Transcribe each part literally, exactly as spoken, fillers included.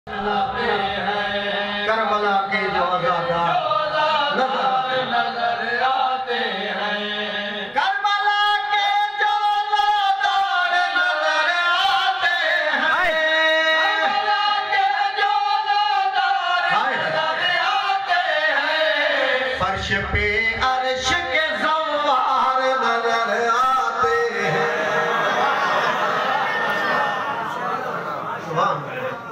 Karbala के जो अज़ादार नजर आते हैं, करबला के जो अज़ादार नजर आते हैं, करबला के जो अज़ादार नजर आते हैं, फर्श पे अर्श के ज़व्वार नजर आते हैं। सुभान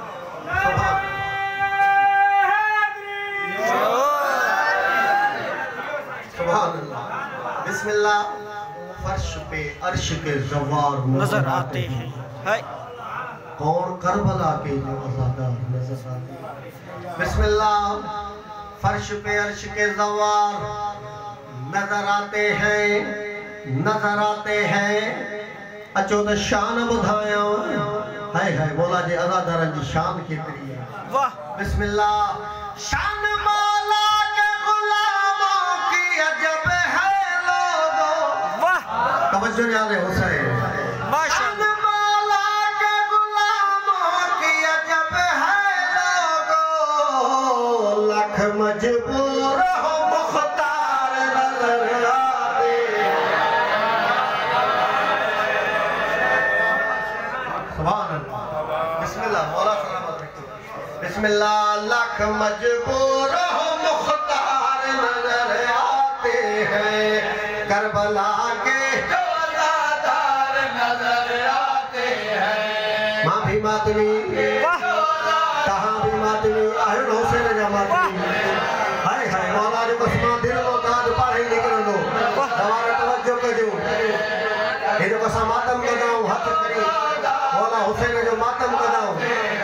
बिस्मिल्लाह। फर्श पे अर्श के ज़व्वार नजर आते हैं, कौन करबला के जो अज़ादार नजर आते हैं। बिस्मिल्लाह। फर्श पे अर्श के ज़व्वार नजर आते हैं, नजर आते हैं। अचो तो शान बुधाया है है बोला जे अज़ादार की शान केतरी है। वाह। बिस्मिल्लाह। शान मौला के गुलामों की अजब है लोगों। वाह। तवज्जो याद है हुसैन। शान मौला के गुलामों की अजब है लोगों, लख मजबूर हो मुख्तार नजर आते। सुभान अल्लाह। बिस्मिल्लाह। मौला सलामत रखे। बिस्मिल्लाह। लख मजबूर हो मुख्तार नजर आते हैं, करबला के जो अज़ादार नजर आते हैं। माँ भी मातमी, कहाँ भी मातमी, अहल हुसैन जा मातमी। हाय हाय मौला जो कसमा दिल लो दाद पारे निकल लो। हमारा तवज्जो कजो। ये जो कसा मातम कदाऊं हथ करी मौला हुसैन जो मातम कदाऊं।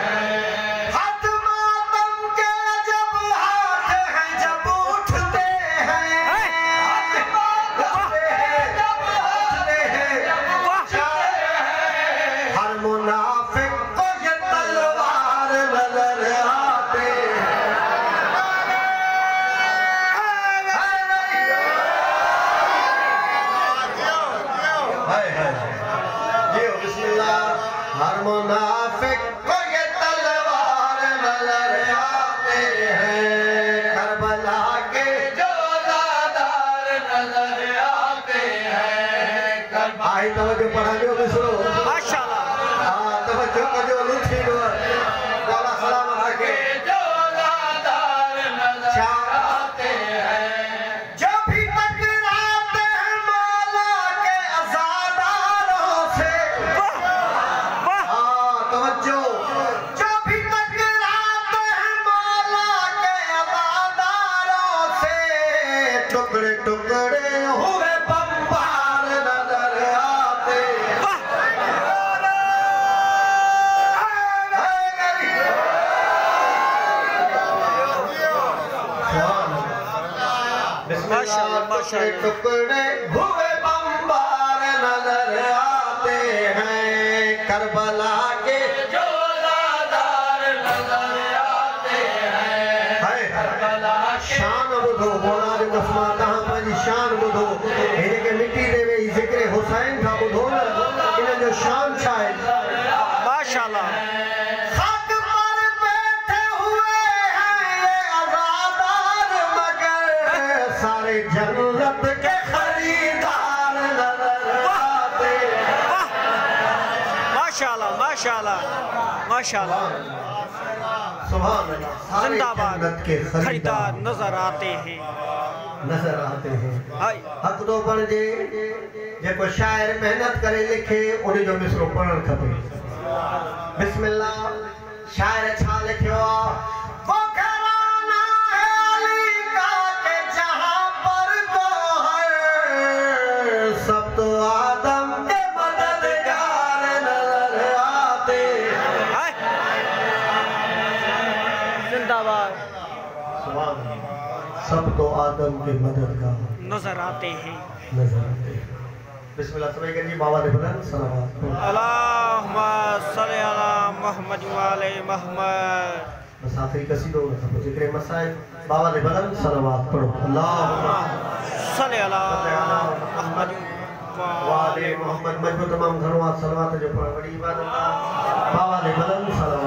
हर मुनाफिक को ये तलवार नजर आते हैं, करबला के जो अज़ादार नजर आते हैं। आई तवज्जो पढ़ा जो मिसरो माशाअल्लाह। हां तवज्जो कजो लुठी दो मौला सलामत रखे। जो अज़ादार नजर आते हैं, जो भी टकराते हैं मौला के अज़ादारों से। जो भी टकराते हैं मौला के अज़ादारों से, टुकड़े टुकड़े हुए बम्बार नजर आते। टुकड़े टुकड़े हुए बम्बार नजर आते हैं, करबला के जो अज़ादार नजर आते हैं। शान बुधो मौला जो कसमा तहां पंहिंजी शान बुधो। हिन खे मिटी दे वेही ज़िक्र हुसैन खां बुधो न इन जो शान छा आहे। माशाअल्लाह। खाक पर बैठे हुए हैं ये अज़ादार, मगर सारे जन्नत के खरीदार नजर आते हैं। माशाअल्लाह माशाअल्लाह माशाअल्लाह। सुभान अल्लाह। जिंदाबाद। के खरीदार नजर आते हैं, नजर आते हैं। हाय। हक तो पढ़ जे जेको शायर मेहनत करे लिखे उन जो मिसरो पढ़ण खपे। बिस्मिल्लाह। शायर छा लिखियो आहे। वो घराना है अली का के जहां पर को है, सब तो आदम के मददगार नजर आते हैं। जिंदाबाद। सब तो आदम के मददगार नजर आते हैं, नजर आते हैं। बिस्मिल्लाह सभी करिए बाबा ने बुलंद सलावत। अल्लाहुम्मा सल्ली अला मुहम्मद व आले मुहम्मद। मुसाफिर कसीदो सब जिक्र मसाइल बाबा ने बुलंद सलावत पढ़ो। अल्लाहुम्मा सल्ली अला मुहम्मद व वाले मोहम्मद मजबूत तमाम घरों सलावत जो बड़ी इबादत बाबा ने बुलंद सलावत।